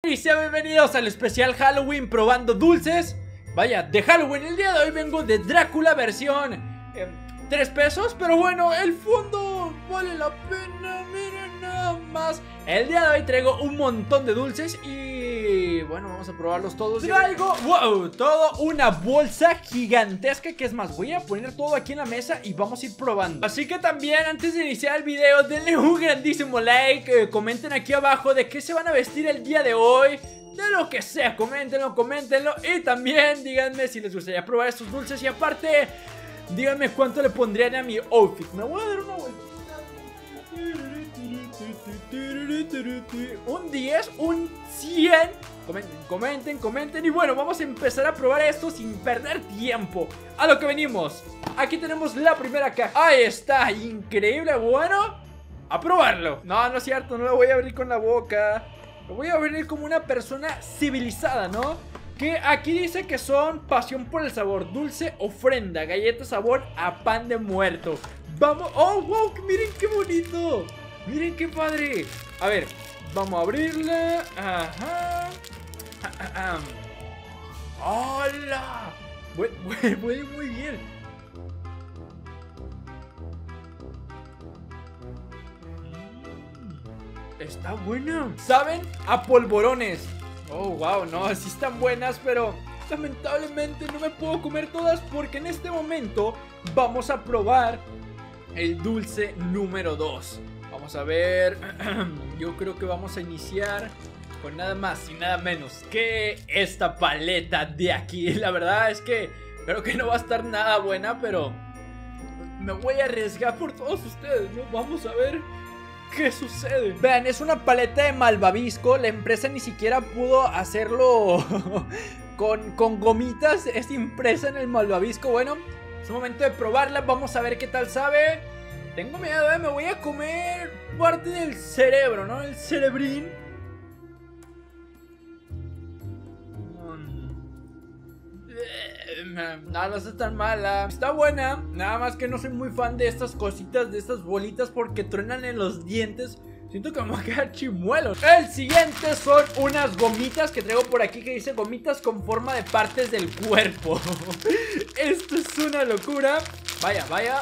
Y sean bienvenidos al especial Halloween probando dulces. Vaya, de Halloween. El día de hoy vengo de Drácula versión 3 pesos, pero bueno, el fondo vale la pena. Miren nada más. El día de hoy traigo un montón de dulces y bueno, vamos a probarlos todos. Traigo, wow, todo una bolsa gigantesca. Que es más, voy a poner todo aquí en la mesa y vamos a ir probando. Así que también, antes de iniciar el video, denle un grandísimo like. Comenten aquí abajo de qué se van a vestir el día de hoy. De lo que sea, coméntenlo. Y también díganme si les gustaría probar estos dulces. Y aparte, díganme cuánto le pondrían a mi outfit. Me voy a dar una vuelta. Un 10, un 100. Comenten. Y bueno, vamos a empezar a probar esto sin perder tiempo. A lo que venimos. Aquí tenemos la primera caja. Ahí está, increíble. Bueno, a probarlo. No es cierto, no lo voy a abrir con la boca. Lo voy a abrir como una persona civilizada, ¿no? Que aquí dice que son pasión por el sabor, dulce ofrenda, galleta sabor a pan de muerto. Vamos, oh wow, miren qué bonito. Miren qué padre. A ver, vamos a abrirla. Ajá. ¡Hola! Huele muy bien. Está buena. ¿Saben? A polvorones. Oh, wow, no, sí están buenas, pero lamentablemente no me puedo comer todas porque en este momento vamos a probar el dulce número 2. Vamos a ver. Yo creo que vamos a iniciar con nada más y nada menos que esta paleta de aquí. La verdad es que creo que no va a estar nada buena, pero me voy a arriesgar por todos ustedes, ¿no? Vamos a ver ¿qué sucede? Vean, es una paleta de malvavisco. La empresa ni siquiera pudo hacerlo con gomitas. Es impresa en el malvavisco. Bueno, es momento de probarla. Vamos a ver qué tal sabe. Tengo miedo, me voy a comer parte del cerebro, ¿no? El cerebrín. No está tan mala. Está buena. Nada más que no soy muy fan de estas cositas, de estas bolitas, porque truenan en los dientes. Siento que me va a quedar chimuelo. El siguiente son unas gomitas que traigo por aquí, que dice gomitas con forma de partes del cuerpo. Esto es una locura. Vaya,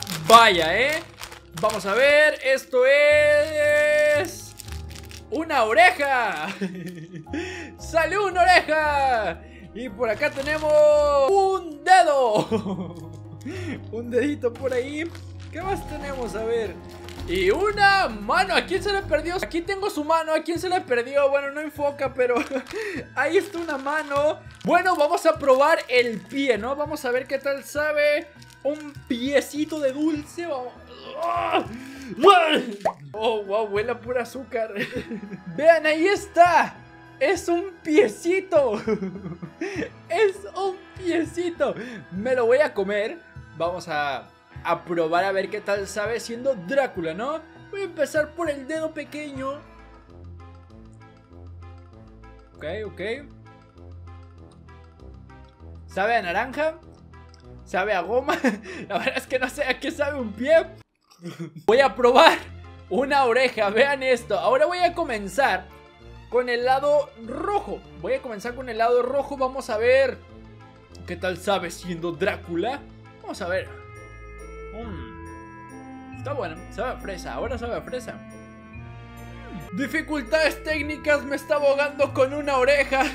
vamos a ver. Esto es una oreja. ¡Salió una oreja! Y por acá tenemos un dedo. Un dedito por ahí. ¿Qué más tenemos? A ver. Y una mano. ¿A quién se le perdió? Aquí tengo su mano. ¿A quién se le perdió? Bueno, no enfoca, pero ahí está una mano. Bueno, vamos a probar el pie, ¿no? Vamos a ver qué tal sabe. Un piecito de dulce. Oh, wow, huele a pura azúcar. Vean, ahí está. Es un piecito. Es un piecito. Me lo voy a comer. Vamos a probar a ver qué tal sabe siendo Drácula, ¿no? Voy a empezar por el dedo pequeño. Ok. ¿Sabe a naranja? ¿Sabe a goma? La verdad es que no sé a qué sabe un pie. Voy a probar una oreja. Vean esto. Ahora voy a comenzar con el lado rojo. Vamos a ver qué tal sabe siendo Drácula. Vamos a ver. Está bueno, sabe a fresa. Ahora sabe a fresa. Dificultades técnicas, me está ahogando con una oreja.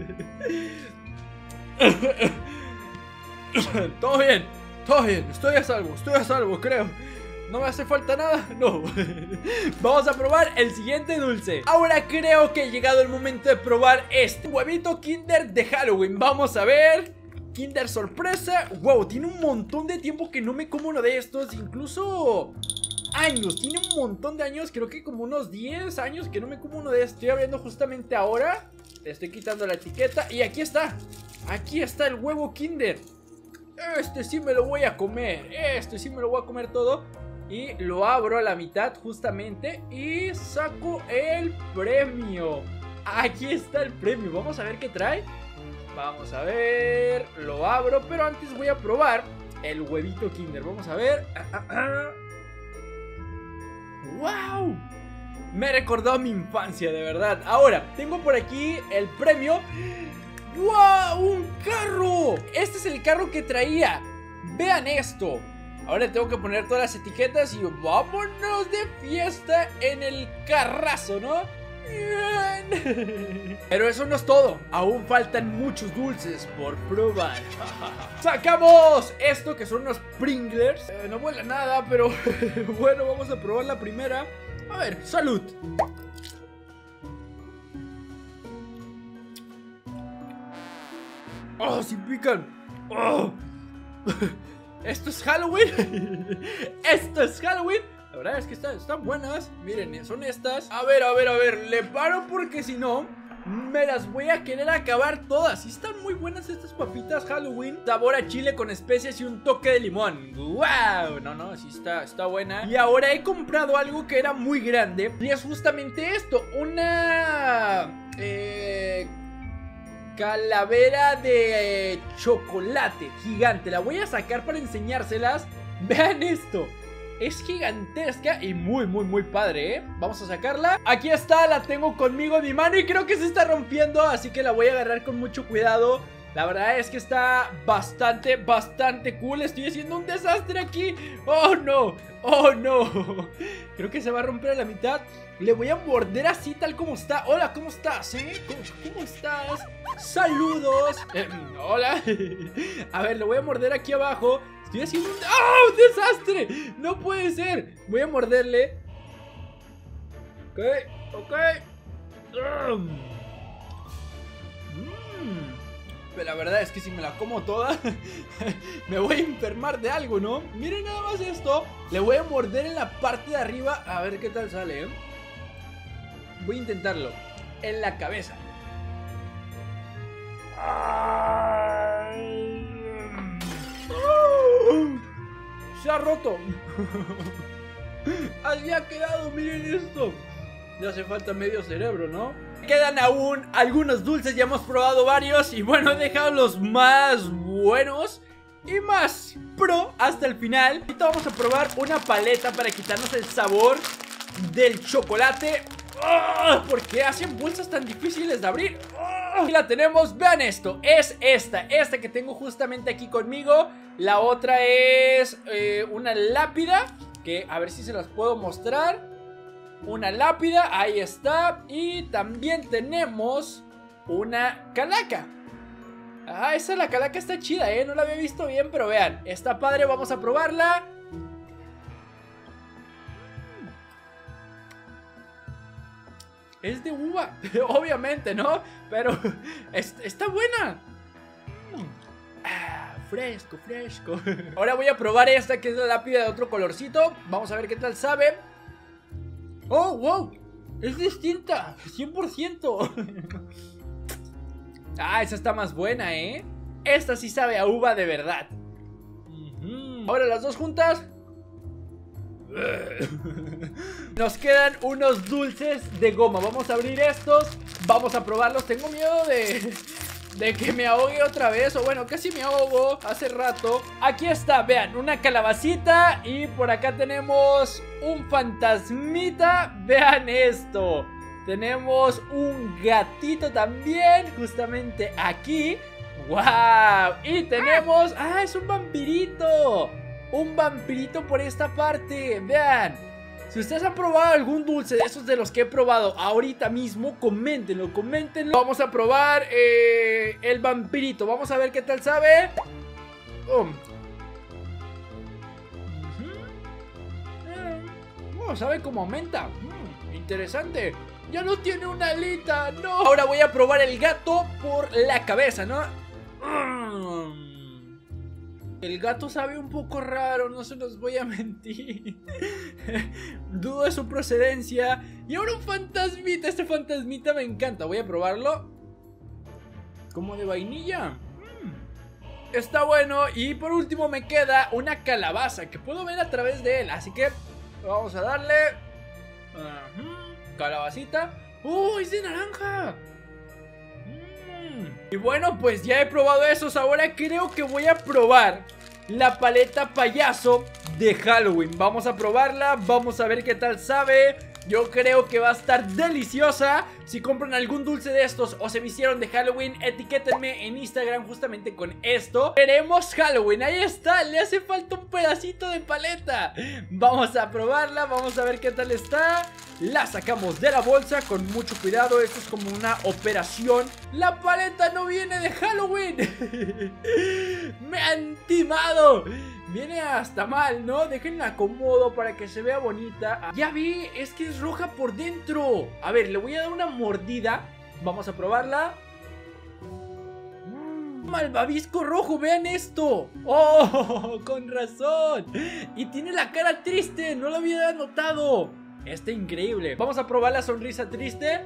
Todo bien. Estoy a salvo, creo. No me hace falta nada, no. Vamos a probar el siguiente dulce. Ahora creo que ha llegado el momento de probar este huevito Kinder de Halloween. Vamos a ver. Kinder sorpresa. Wow, tiene un montón de tiempo que no me como uno de estos. Incluso años, tiene un montón de años. Creo que como unos 10 años que no me como uno de estos. Estoy abriendo justamente ahora. Le estoy quitando la etiqueta y aquí está. Aquí está el huevo Kinder. Este sí me lo voy a comer. Todo. Y lo abro a la mitad justamente y saco el premio. Aquí está el premio. Vamos a ver qué trae. Vamos a ver. Lo abro, pero antes voy a probar el huevito Kinder. Vamos a ver. ¡Wow! Me recordó a mi infancia, de verdad. Ahora, tengo por aquí el premio. ¡Wow! ¡Un carro! Este es el carro que traía. Vean esto. Ahora tengo que poner todas las etiquetas y vámonos de fiesta en el carrazo, ¿no? Bien. Pero eso no es todo. Aún faltan muchos dulces por probar. Sacamos esto que son unos Pringles. No huele a nada, pero bueno, vamos a probar la primera. A ver, salud. Oh, sí pican. Oh. Esto es Halloween. Esto es Halloween. La verdad es que están buenas. Miren, son estas. A ver, le paro porque si no me las voy a querer acabar todas. Y están muy buenas estas papitas Halloween. Sabor a chile con especias y un toque de limón. ¡Wow! No, sí está buena. Y ahora he comprado algo que era muy grande. Y es justamente esto. Una... calavera de chocolate gigante. La voy a sacar para enseñárselas. Vean esto. Es gigantesca y muy padre, ¿eh? Vamos a sacarla. Aquí está, la tengo conmigo en mi mano y creo que se está rompiendo, así que la voy a agarrar con mucho cuidado. La verdad es que está bastante cool. Estoy haciendo un desastre aquí. ¡Oh, no! ¡Oh, no! Creo que se va a romper a la mitad. Le voy a morder así tal como está. Hola, ¿cómo estás? ¿Cómo estás? ¡Saludos! Hola. A ver, le voy a morder aquí abajo. Estoy haciendo un... ¡Oh, un desastre! ¡No puede ser! Voy a morderle. Ok. Pero la verdad es que si me la como toda me voy a enfermar de algo, ¿no? Miren nada más esto. Le voy a morder en la parte de arriba. A ver qué tal sale, ¿eh? Voy a intentarlo. En la cabeza. Se ha roto. Así ha quedado, miren esto. Le hace falta medio cerebro, ¿no? Quedan aún algunos dulces, ya hemos probado varios. Y bueno, he dejado los más buenos y más pro hasta el final. Ahorita vamos a probar una paleta para quitarnos el sabor del chocolate. ¡Oh! ¿Por qué hacen bolsas tan difíciles de abrir? ¡Oh! Aquí la tenemos, vean esto. Es esta que tengo justamente aquí conmigo. La otra es una lápida, que a ver si se las puedo mostrar. Una lápida, ahí está. Y también tenemos una calaca. Ah, esa la calaca está chida, no la había visto bien, pero vean, está padre, vamos a probarla. Es de uva, obviamente, ¿no? Pero está buena. Fresco. Ahora voy a probar esta, que es la lápida de otro colorcito. Vamos a ver qué tal sabe. ¡Oh, wow! Es distinta, 100%. Ah, esa está más buena, ¿eh? Esta sí sabe a uva de verdad. Ahora las dos juntas. Nos quedan unos dulces de goma. Vamos a abrir estos. Vamos a probarlos. Tengo miedo de que me ahogue otra vez. O bueno, casi me ahogo hace rato. Aquí está, vean, una calabacita. Y por acá tenemos un fantasmita. Vean esto. Tenemos un gatito también, justamente aquí. ¡Wow! Y tenemos... ¡Ah, es un vampirito! Un vampirito por esta parte. Vean. Si ustedes han probado algún dulce de esos de los que he probado ahorita mismo, coméntenlo. Vamos a probar el vampirito. Vamos a ver qué tal sabe. Sabe como menta. Interesante. Ya no tiene una alita, no. Ahora voy a probar el gato por la cabeza, ¿no? El gato sabe un poco raro, no se los voy a mentir. Dudo de su procedencia. Y ahora un fantasmita, este fantasmita me encanta. Voy a probarlo. Como de vainilla. Está bueno. Y por último me queda una calabaza que puedo ver a través de él. Así que vamos a darle. Calabacita. ¡Oh, es de naranja! Y bueno, pues ya he probado esos. Ahora creo que voy a probar la paleta payaso de Halloween. Vamos a probarla, vamos a ver qué tal sabe. Yo creo que va a estar deliciosa. Si compran algún dulce de estos o se vistieron de Halloween, etiquétenme en Instagram justamente con esto. Queremos Halloween, ahí está, le hace falta un pedacito de paleta. Vamos a probarla, vamos a ver qué tal está. La sacamos de la bolsa con mucho cuidado, esto es como una operación. La paleta no viene de Halloween. Me han timado. Viene hasta mal, ¿no? Déjenla acomodo para que se vea bonita. Ya vi, es que es roja por dentro. A ver, le voy a dar una mordida. Vamos a probarla. Malvavisco rojo, vean esto. Oh, con razón. Y tiene la cara triste, no lo había notado. Está increíble. Vamos a probar la sonrisa triste.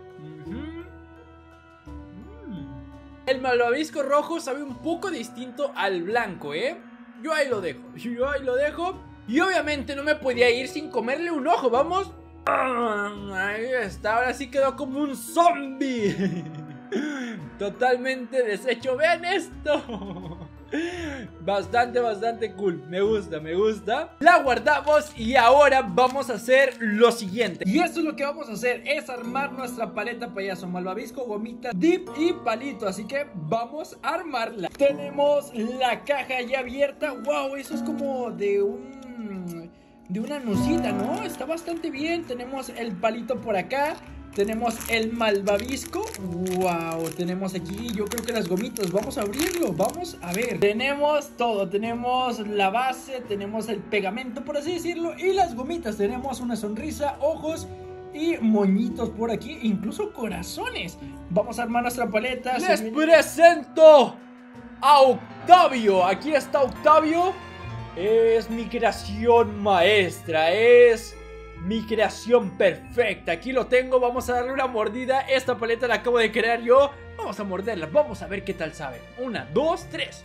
El malvavisco rojo sabe un poco distinto al blanco, ¿eh? Yo ahí lo dejo. Y obviamente no me podía ir sin comerle un ojo. Vamos. Ahí está. Ahora sí quedó como un zombie. Totalmente deshecho. Vean esto. Bastante cool. Me gusta. La guardamos y ahora vamos a hacer lo siguiente. Y esto es lo que vamos a hacer. Es armar nuestra paleta payaso. Malvavisco, gomita, dip y palito. Así que vamos a armarla. Tenemos la caja ya abierta. Wow, eso es como de una nucita, ¿no? Está bastante bien. Tenemos el palito por acá. Tenemos el malvavisco. Wow, tenemos aquí, yo creo que las gomitas. Vamos a abrirlo, vamos a ver. Tenemos todo, tenemos la base, tenemos el pegamento, por así decirlo, y las gomitas. Tenemos una sonrisa, ojos y moñitos por aquí, incluso corazones. Vamos a armar nuestra paleta. Les presento a Octavio. Aquí está Octavio. Es mi creación maestra, es mi creación perfecta. Aquí lo tengo, vamos a darle una mordida. Esta paleta la acabo de crear yo. Vamos a morderla, vamos a ver qué tal sabe. 1, 2, 3.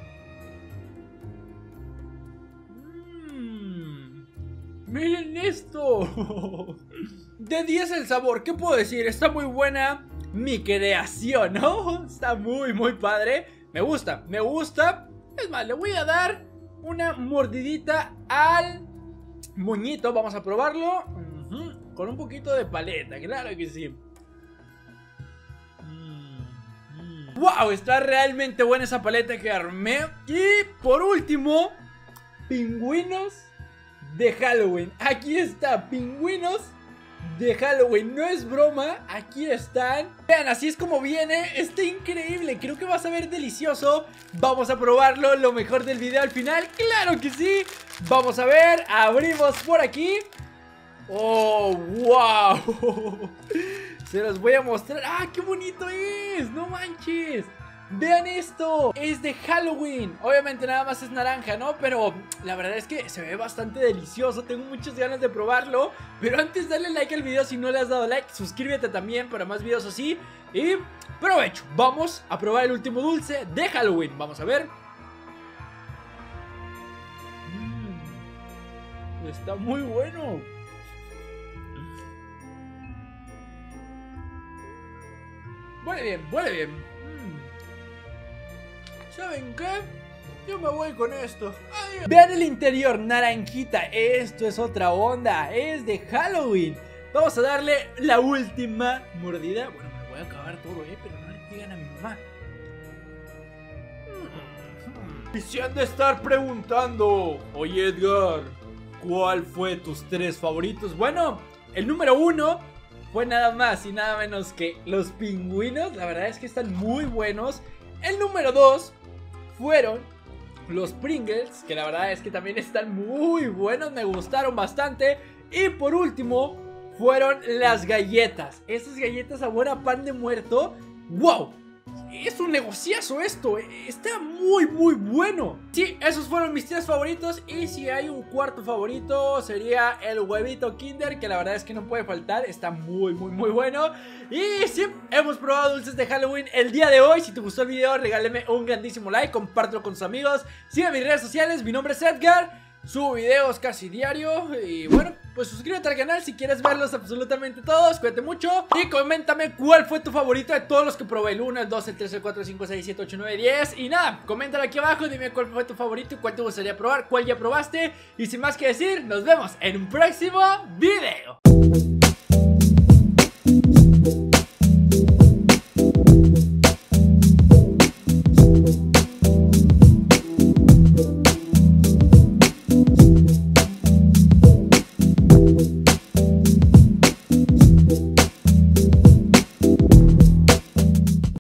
Miren esto. De 10 el sabor, ¿qué puedo decir? Está muy buena mi creación, ¿no? Está muy padre. Me gusta. Es más, le voy a dar una mordidita al moñito, vamos a probarlo. Con un poquito de paleta, claro que sí. Wow, está realmente buena esa paleta que armé. Y por último, pingüinos de Halloween. Aquí está, pingüinos de Halloween, no es broma, aquí están. Vean, así es como viene, está increíble, creo que va a saber delicioso. Vamos a probarlo, lo mejor del video al final, claro que sí. Vamos a ver, abrimos por aquí. Oh, wow. Se los voy a mostrar. ¡Ah, qué bonito es! ¡No manches! Vean esto, es de Halloween. Obviamente nada más es naranja, ¿no? Pero la verdad es que se ve bastante delicioso. Tengo muchas ganas de probarlo. Pero antes dale like al video si no le has dado like. Suscríbete también para más videos así. Y provecho, vamos a probar el último dulce de Halloween. Vamos a ver. Está muy bueno. Huele bien. ¿Saben qué? Yo me voy con esto. Adiós. Vean el interior, naranjita. Esto es otra onda. Es de Halloween. Vamos a darle la última mordida. Bueno, me voy a acabar todo, pero no le digan a mi mamá. Y se han de estar preguntando: oye, Edgar, ¿cuál fue tus 3 favoritos? Bueno, el número 1 fue nada más y nada menos que los pingüinos. La verdad es que están muy buenos. El número 2 fueron los Pringles, que la verdad es que también están muy buenos, me gustaron bastante. Y por último fueron las galletas. Esas galletas sabor a pan de muerto. ¡Wow! Es un negociazo esto, está muy bueno. Sí, esos fueron mis 3 favoritos. Y si hay un cuarto favorito sería el huevito Kinder, que la verdad es que no puede faltar. Está muy bueno. Y sí, hemos probado dulces de Halloween el día de hoy. Si te gustó el video, regáleme un grandísimo like, compártelo con sus amigos. Sigue mis redes sociales, mi nombre es Edgar. Subo videos casi diario. Y bueno, pues suscríbete al canal si quieres verlos absolutamente todos. Cuídate mucho y coméntame cuál fue tu favorito de todos los que probé. El 1, el 2, el 3, el 4, el 5, 6, 7, 8, 9, 10. Y nada, coméntalo aquí abajo, dime cuál fue tu favorito y cuál te gustaría probar, cuál ya probaste. Y sin más que decir, nos vemos en un próximo video.